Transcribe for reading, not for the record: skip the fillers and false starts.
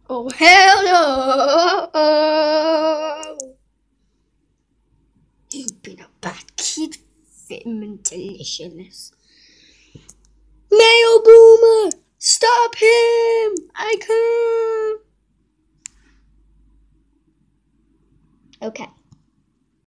Oh, hell no! You've been a bad kid, Fittim and Delicious. Male Boomer! Stop him! I can't! Okay.